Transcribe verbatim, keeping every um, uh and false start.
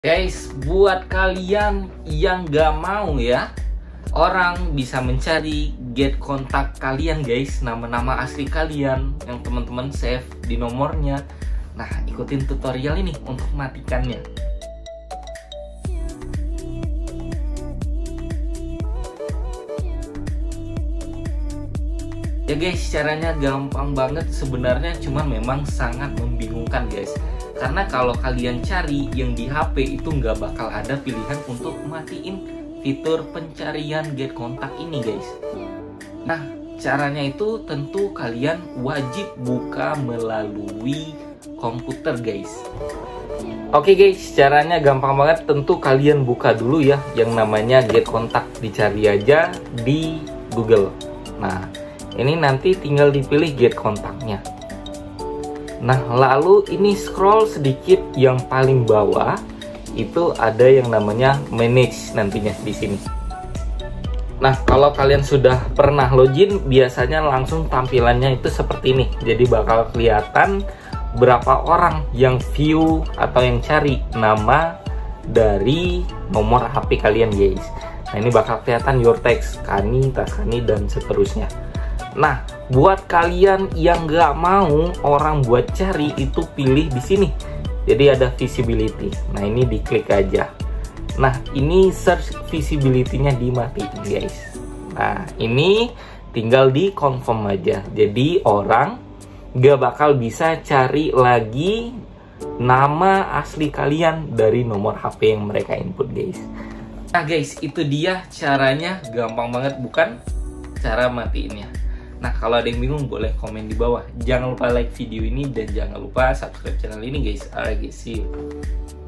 Guys, buat kalian yang gak mau ya orang bisa mencari get kontak kalian guys, nama-nama asli kalian yang teman-teman save di nomornya. Nah, ikutin tutorial ini untuk matikannya. Ya guys, caranya gampang banget sebenarnya, cuman memang sangat membingungkan guys. Karena kalau kalian cari yang di H P itu nggak bakal ada pilihan untuk matiin fitur pencarian get kontak ini guys. Nah, caranya itu tentu kalian wajib buka melalui komputer guys. Oke guys, caranya gampang banget. Tentu kalian buka dulu ya yang namanya get kontak, dicari aja di Google. Nah, ini nanti tinggal dipilih get kontaknya. Nah, lalu ini scroll sedikit yang paling bawah itu ada yang namanya manage nantinya di sini. Nah, kalau kalian sudah pernah login, biasanya langsung tampilannya itu seperti ini. Jadi bakal kelihatan berapa orang yang view atau yang cari nama dari nomor H P kalian guys. Nah, ini bakal kelihatan your text, Kani, Taskani, dan seterusnya. Nah, buat kalian yang nggak mau orang buat cari itu pilih di sini. Jadi ada visibility. Nah, ini diklik aja. Nah, ini search visibility-nya dimatiin guys. Nah, ini tinggal di confirm aja. Jadi orang nggak bakal bisa cari lagi nama asli kalian dari nomor H P yang mereka input guys. Nah guys, itu dia caranya, gampang banget bukan? Cara matiinnya. Nah, kalau ada yang bingung boleh komen di bawah. Jangan lupa like video ini dan jangan lupa subscribe channel ini guys. Alright guys, see you.